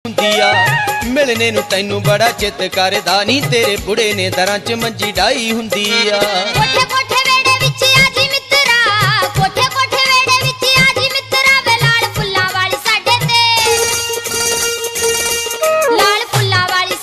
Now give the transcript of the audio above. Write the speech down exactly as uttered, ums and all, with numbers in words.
ਹੁੰਦੀ ਆ ਮਿਲਣੇ ਨੂੰ ਤੈਨੂੰ ਬੜਾ ਚਿੱਤ ਕਰਦਾ ਨੀ ਤੇਰੇ ਬੁੜੇ ਨੇ ਦਰਾਂ 'ਚ ਮੰਜੀ ਡਾਈ ਹੁੰਦੀ ਆ। ਕੋਠੇ ਕੋਠੇ